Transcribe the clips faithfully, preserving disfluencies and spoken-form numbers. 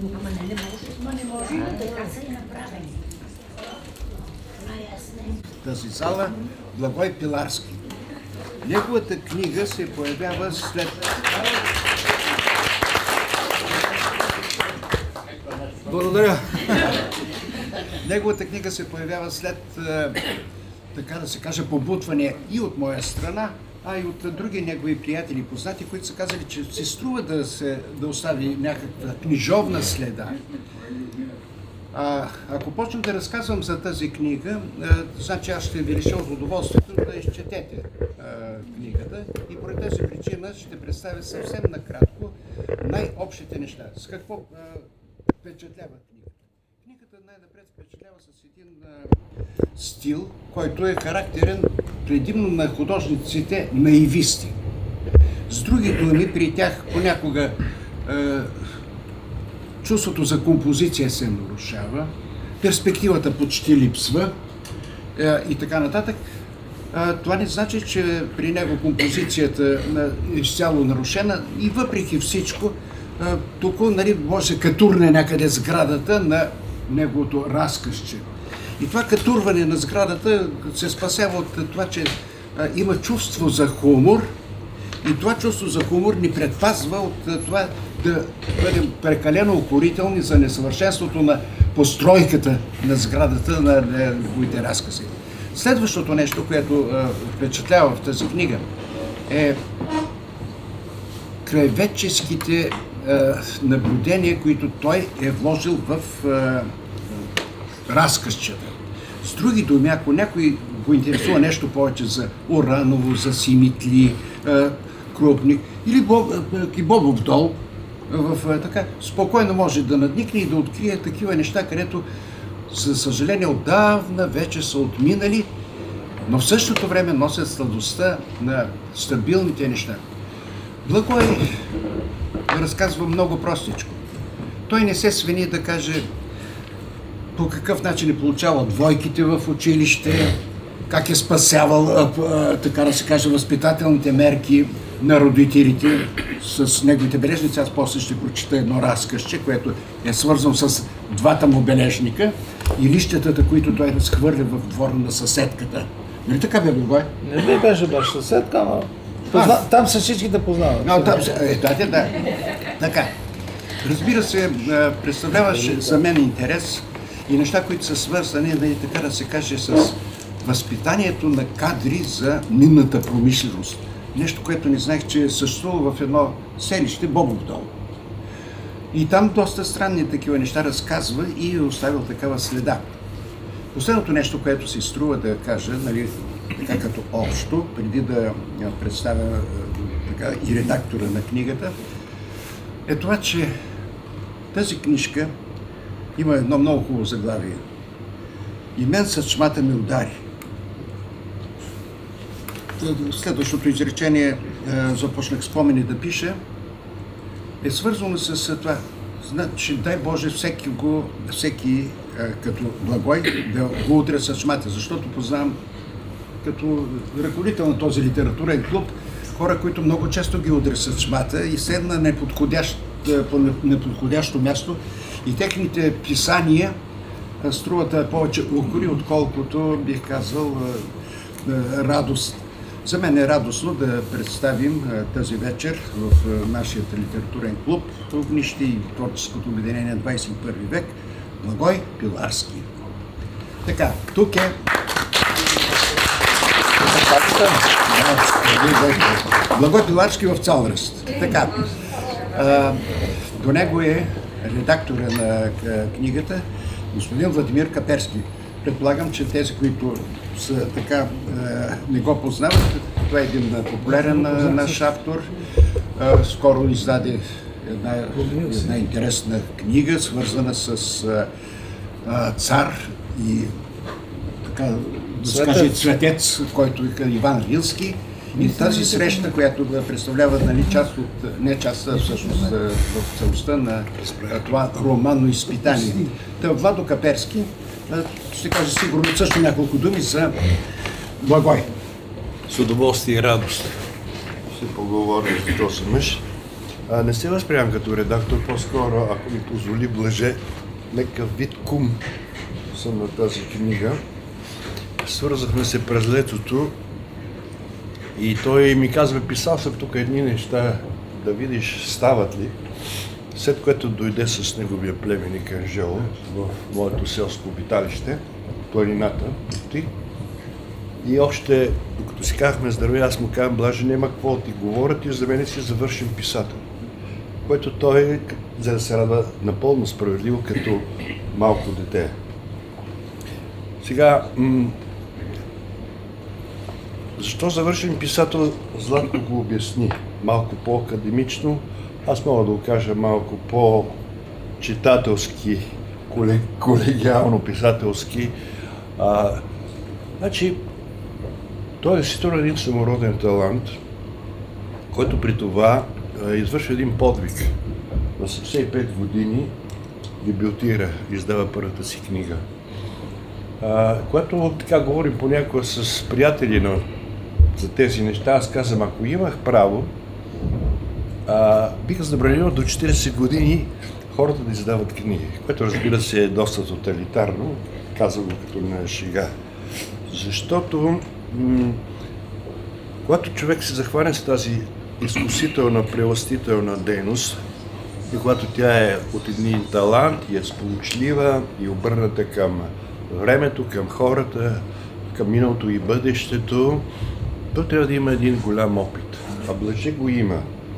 Тази зала Благой Пиларски. Неговата книга се появява след... Благодаря. Неговата книга се появява след, така да се каже, побутване и от моя страна, а и от други негови приятели и познати, които са казали, че се струва да, се, да остави някаква книжовна следа. А, ако почнем да разказвам за тази книга, а, значи аз ще ви лиша от удоволствието да изчетете а, книгата и по тази причина ще представя съвсем накратко най-общите неща. С какво а, впечатлява книгата? Книгата най-напред впечатлява с един а, стил, който е характерен предимно на художниците наивисти. С други думи, при тях понякога а, чувството за композиция се нарушава, перспективата почти липсва е, и така нататък. А, това не значи, че при него композицията е изцяло нарушена и въпреки всичко, а, тук нали, може катурне някъде сградата на неговото разкъсче. И това катурване на сградата се спасява от това, че а, има чувство за хумор и това чувство за хумор ни предпазва от това да бъдем прекалено укорителни за несъвършенството на постройката на сградата на неговите разкази. Следващото нещо, което а, впечатлява в тази книга, е краеведческите а, наблюдения, които той е вложил в а, разказчета. С други думи, ако някой го интересува нещо повече за Ораново, за Симитли, а, Крупник или Боб, а, Бобов дол, в, така, спокойно може да надникне и да открие такива неща, където, за съжаление, отдавна вече са отминали, но в същото време носят сладостта на стабилните неща. Благой разказва много простичко. Той не се свени да каже по какъв начин е получавал двойките в училище, как е спасявал, така да се каже, възпитателните мерки на родителите с неговите бележници. Аз после ще прочита едно разказче, което е свързано с двата му бележника и лищетата, които той разхвърля в двора на съседката. Нали така бе, Благой? Не ми беше баш съседка, ама позна... там са всичките познават. А, там са... Е, да, да. Така. Разбира се, представляваше за мен интерес и неща, които са свързани, нали, така да се каже, с възпитанието на кадри за минната промишленост. Нещо, което не знаех, че съществува в едно селище, Бобов дол. И там доста странни такива неща разказва и е оставил такава следа. Последното нещо, което се струва да кажа, нали, така като общо, преди да представя така, и редактора на книгата, е това, че тази книжка има едно много хубаво заглавие. И мен съчмата ми удари. Следващото изречение, започнах спомени да пиша, е свързано с това. Значи, дай Боже, всеки, го, всеки като Благой да го удря съчмата, защото познавам като ръководител на този литературен клуб хора, които много често ги удря съчмата и седна неподходящ, по неподходящо място и техните писания струват повече укори, отколкото, бих казал, радост. За мен е радостно да представим тази вечер в нашия литературен клуб Огнище и творческото обединение двадесет и първи век Благой Пиларски. Така, тук е... Благой Пиларски в цял ръст. Така, до него е редактора на книгата господин Владимир Каперски. Предполагам, че тези, които са така, не го познават, това е един популярен наш автор. Скоро издаде една, една интересна книга, свързана с а, цар и така, да се каже, цветец, който е Иван Рилски. И тази среща, която представлява, нали, част от, не част, а всъщност в целостта на това романно изпитание. Та Владо Каперски ще кажа сигурно също няколко думи за Благой. С удоволствие и радост ще поговорим за този мъж. А, не се възприемам като редактор, по-скоро, ако ми позволи Блаже, някакъв вид кум съм на тази книга. Свързахме се през летото и той ми казва, писал съм тук едни неща, да видиш стават ли. След което дойде с неговия племенник Анжело в моето селско обиталище, планината, и още, докато си казахме здравей, аз му казвам, Блаже, няма какво да ти говорят и за мен си завършен писател. Което той, за да се радва напълно справедливо, като малко дете. Сега, м- защо завършен писател, Златко го обясни малко по-академично, аз мога да го кажа малко по-читателски, колегиално-писателски. А, значи, той е действително един самороден талант, който при това а, извършва един подвиг. На седемдесет и пет години дебютира, издава първата си книга. А, когато така говорим понякога с приятели на, за тези неща, аз казвам, ако имах право, а, бих забранил до четиридесет години хората да издават книги, което разбира се е доста тоталитарно, казвам го като на шега. Защото м- когато човек се захване с тази изкусителна, преластителна дейност и когато тя е от един талант и е сполучлива и обърната към времето, към хората, към миналото и бъдещето, то трябва да има един голям опит. А Блаже го има.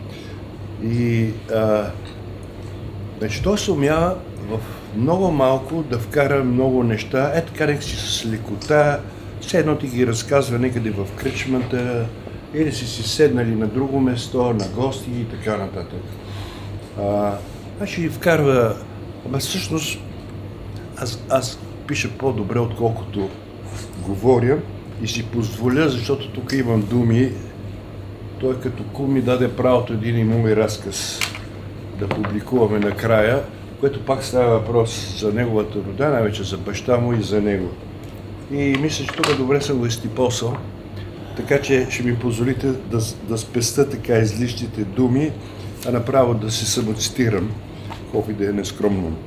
И а, значи, той се умява в много малко да вкара много неща, е така нека си с лекота, все едно ти ги разказва някъде в кръчмата, или си си седнали на друго место, на гости и така нататък. А, значи вкарва, ама всъщност аз, аз пиша по-добре, отколкото говоря и си позволя, защото тук имам думи. Той като кум ми даде правото един имуми разказ да публикуваме накрая, което пак става въпрос за неговата рода, най-вече за баща му и за него. И мисля, че тук добре съм го изтипосал, така че ще ми позволите да, да спеста така излишните думи, а направо да се самоцитирам, колко и да е нескромно.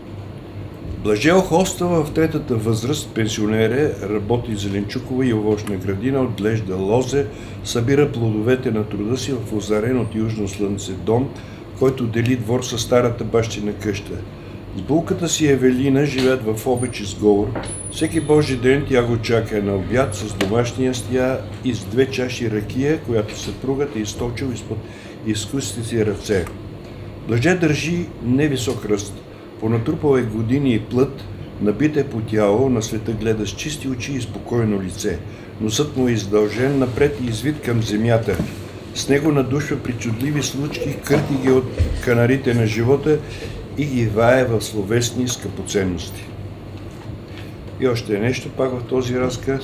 Блаже охолства в третата възраст, пенсионер е, работи зеленчукова и овощна градина, отглежда лозе, събира плодовете на труда си в озарен от южно слънце дом, който дели двор със старата бащина къща. С булката си Евелина живеят в обич и сговор. Всеки божи ден тя го чака на обяд с домашни ястия и с две чаши ракия, която съпругът е източил изпод изкусните си ръце. Блаже държи невисок ръст. Понатрупал е години и плът, набит е по тяло, на света гледа с чисти очи и спокойно лице. Носът му е издължен напред и извит към земята. С него надушва причудливи случки, кърти ги от канарите на живота и ги вае в словесни скъпоценности. И още нещо пак в този разказ.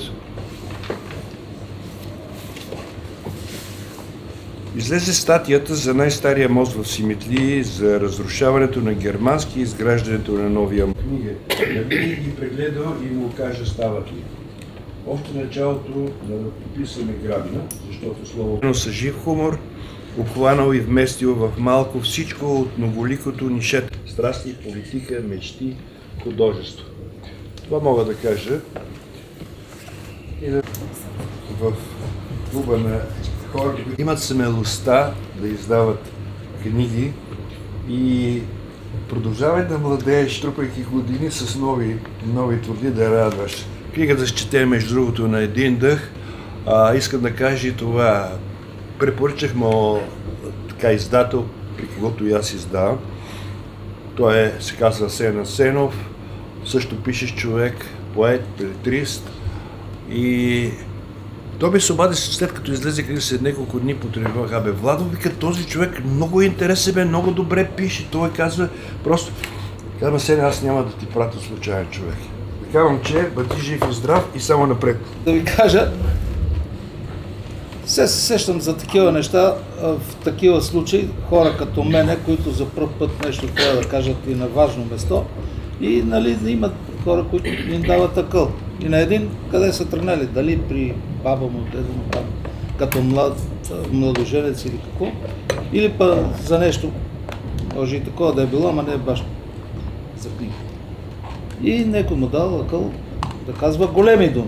Излезе статията за най-стария мост в Симитли, за разрушаването на германски и изграждането на новия мост. Книга. Нали ги прегледал и му каже стават ли. Още началото да пописаме грабна, защото словото с жив хумор, обхванал и вместил в малко всичко от многоликото нишет. Страсти, политика, мечти, художество. Това мога да кажа. И да... в клуба на хора, които имат смелостта да издават книги и продължавай да младееш, трупайки години с нови, нови творби да радваш. Книгата ще чете, между другото, на един дъх. А, искам да кажа и това. Препоръчах му така издател, при когото и аз издавам. Той е, се казва Асен Асенов, също пишеш човек, поет, белетрист. И той ми се обади след като излезе книга след няколко дни по телефона. Абе, Владо, вика, този човек много интересен, бе, много добре пише. Той казва, просто, казва, Асен, аз няма да ти пратя случайен човек. Казвам, че бъди жив и здрав и само напред. Да ви кажа, се сещам за такива неща в такива случаи, хора като мене, които за пръв път нещо трябва да кажат и на важно место, и нали имат хора, които им дават такъл. И на един, къде са тръгнали, дали при баба му, дедо му там, като млад, младоженец или какво, Или па за нещо, може и такова да е било, ама не баш за книга. И некой му дал акъл да казва големи думи.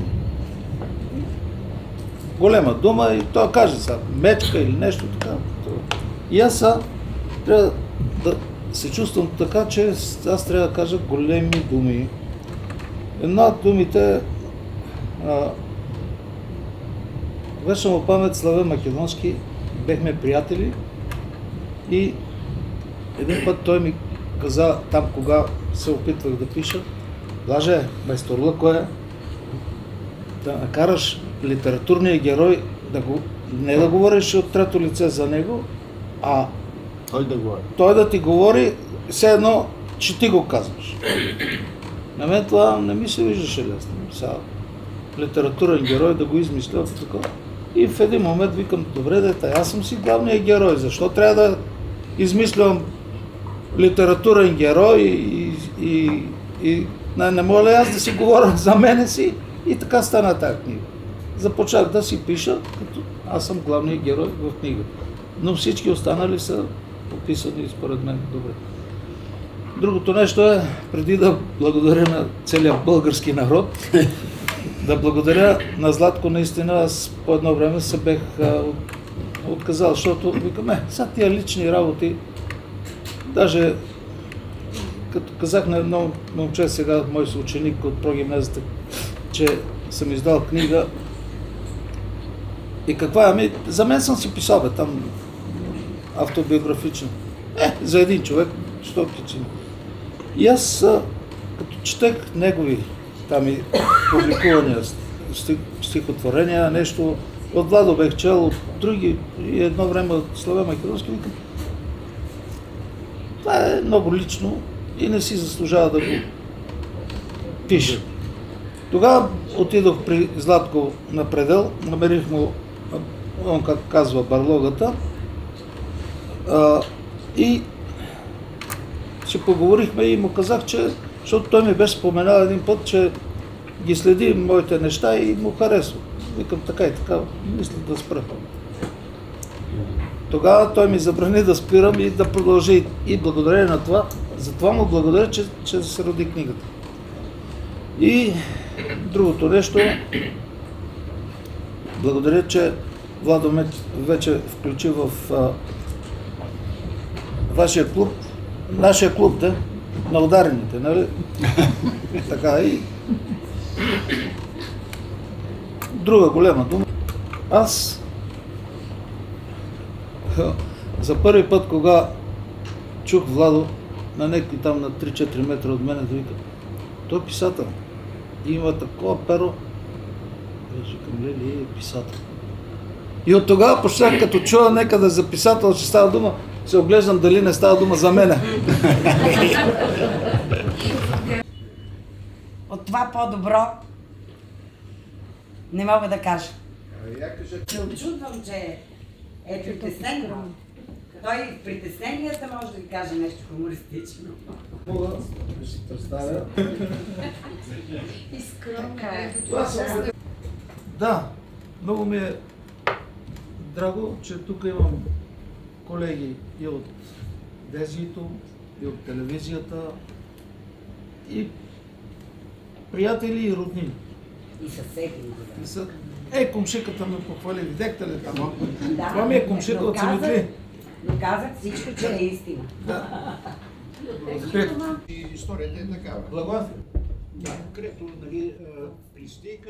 Голема дума и той каже сега мечка или нещо така. И аз са трябва да се чувствам така, че аз трябва да кажа големи думи. Една от думите а, вече му памет Славен Македонски, бехме приятели и един път той ми каза там, кога се опитвах да пиша, Блаже, майсторлъко е да накараш литературния герой да го, не да говориш от трето лице за него, а той да говори. Той да ти говори все едно, че ти го казваш. На мен това не ми се виждаше лесно. Сега литературен герой да го измисля такова. И в един момент викам, добре дете, аз съм си главният герой, защо трябва да измислям литературен герой и, и, и не, не мога ли аз да си говоря за мене си? И така стана тази книга. Започнах да си пиша, като аз съм главният герой в книгата. Но всички останали са описани според мен добре. Другото нещо е, преди да благодаря на целия български народ, да благодаря на Златко, наистина аз по едно време се бех а, отказал, защото викам, е, сега тия лични работи, даже като казах на едно момче сега, мой съученик от прогимназията, че съм издал книга и каква, ами за мен съм си писал, бе, там автобиографично. Е, за един човек, що причина. И аз, като четех негови там и публикувания стих, стихотворения, нещо, от Владо бех чел, от други, и едно време от Славен Македонски, викам, това е много лично и не си заслужава да го пише. Тогава отидох при Златко на предел, намерих му, он как казва, барлогата, а, и си поговорихме и му казах, че, защото той ми беше споменал един път, че ги следи моите неща и му харесва. Викам така и така, мисля да спра. Тогава той ми забрани да спирам и да продължи. И благодарение на това, затова му благодаря, че, че се роди книгата. И другото нещо, благодаря, че Владо ме вече включи в а, вашия клуб, нашия клуб, да, на ударените, нали? Така и друга голема дума. Аз за първи път, кога чух Владо на някой там на три-четири метра от мене, да вика, той е писател. И има такова перо. И викам, лели, е писател. И от тогава почнах, като чуя некъде за писател, че става дума, се оглеждам дали не става дума за мене. От това по-добро не мога да кажа. Се очудвам, че е притеснен. Той в притесненията може да ви каже нещо хумористично. Мога да си представя. Изкромно. Да, много ми е драго, че тук имам колеги и от Дезието, и от телевизията, и приятели и роднини. И съседи. И са... Е, комшиката ме похвали, видяхте ли там? Да, Това ми е комшика от Симитли. Но казах всичко, че е истина. Да. И историята е такава. Благословен. Да, където, нали, пристига.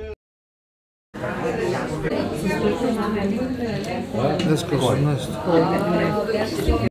Днеска осемнадесета.